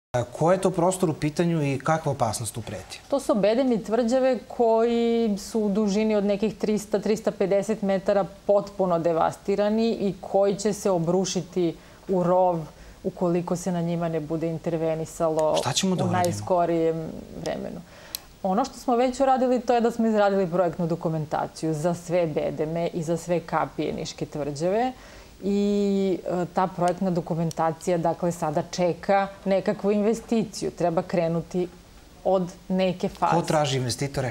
Ko je to prostor u pitanju i kakva opasnost tu preti? To su bedemi tvrđave koji su u dužini od nekih 300-350 metara potpuno devastirani i koji će se obrušiti u rov ukoliko se na njima ne bude intervenisalo u najskorijem vremenu. Ono što smo već uradili to je da smo izradili projektnu dokumentaciju za sve bedeme i za sve kapije Niške tvrđave. I ta projektna dokumentacija, dakle, sada čeka nekakvu investiciju. Treba krenuti od neke faze. Ko traži investitore?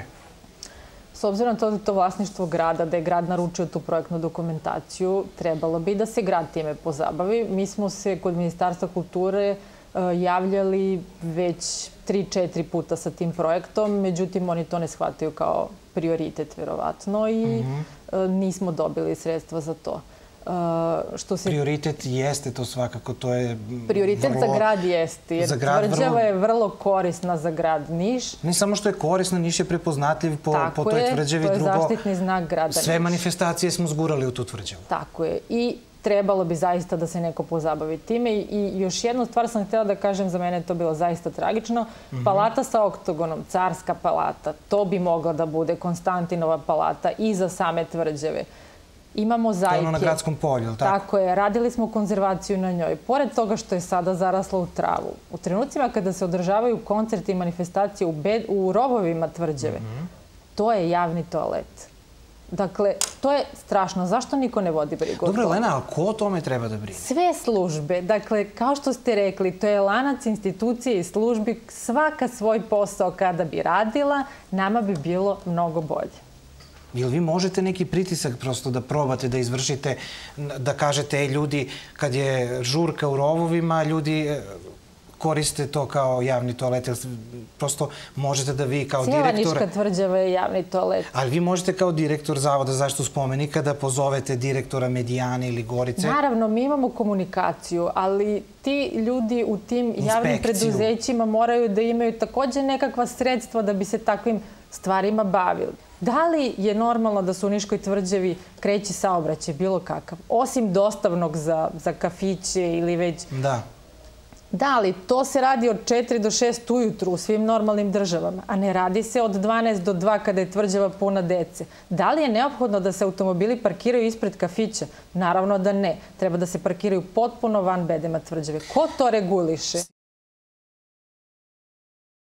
S obzirom na to da je to vlasništvo grada, da je grad naručio tu projektnu dokumentaciju, trebalo bi da se grad time pozabavi. Mi smo se kod Ministarstva kulture javljali već 3-4 puta sa tim projektom, međutim, oni to ne shvataju kao prioritet, verovatno, i nismo dobili sredstva za to. Prioritet jeste to svakako, to je... Prioritet za grad jeste, jer tvrđava je vrlo korisna za grad Niš. Ne samo što je korisna, Niš je prepoznatljiv po toj tvrđavi. Tako je, to je zaštitni znak grada Niš. Sve manifestacije smo zgurali u tu tvrđavu. Tako je. I trebalo bi zaista da se neko pozabavi time. I još jednu stvar sam htjela da kažem, za mene je to bilo zaista tragično. Palata sa oktogonom, Carska palata, to bi mogla da bude Konstantinova palata i za same tvrđave. Imamo zajke. To je ono na Gradskom polju, ili tako? Tako je. Radili smo konzervaciju na njoj. Pored toga što je sada zarasla u travu. U trenucima kada se održavaju koncerti i manifestacije u rovovima tvrđave, to je javni toalet. Dakle, to je strašno. Zašto niko ne vodi brigu o tome? Dobro, Elena, ali ko o tome treba da brine? Sve službe. Dakle, kao što ste rekli, to je lanac institucije i službi. Svaka svoj posao kada bi radila, nama bi bilo mnogo bolje. Jel vi možete neki pritisak prosto da probate, da izvršite, da kažete, ljudi, kad je žurka u rovovima, ljudi koriste to kao javni toalet, prosto možete da vi kao direktor... Cijela Niška tvrđava je javni toalet. Ali vi možete kao direktor Zavoda za zaštitu spomenika da pozovete direktora Medijane ili Gorice? Naravno, mi imamo komunikaciju, ali ti ljudi u tim javnim preduzećima moraju da imaju također nekakva sredstva da bi se takvim stvarima bavili. Da li je normalno da se u Niškoj tvrđavi kreće saobraćaj bilo kakav, osim dostavnog za kafiće ili već... Da. Da, ali to se radi od 4 do 6 ujutru u svim normalnim državama, a ne radi se od 12 do 2 kada je tvrđava puna dece. Da li je neophodno da se automobili parkiraju ispred kafića? Naravno da ne. Treba da se parkiraju potpuno van bedema tvrđave. Ko to reguliše?